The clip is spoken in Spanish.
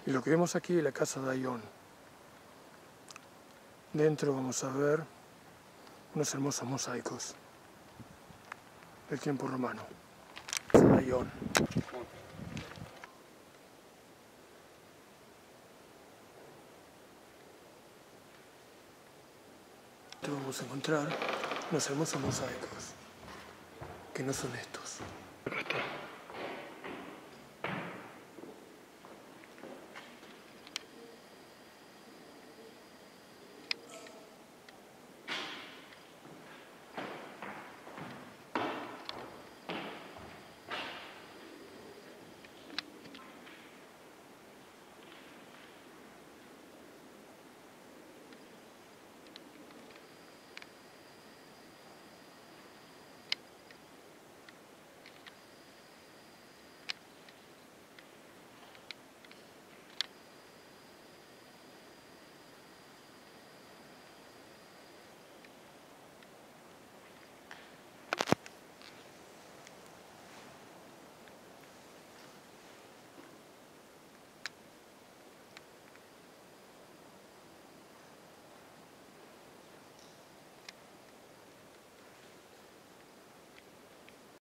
Y lo que vemos aquí es la casa de Ión. Dentro vamos a ver unos hermosos mosaicos del tiempo romano. Casa de Ión. Vamos a encontrar unos hermosos mosaicos, que no son estos.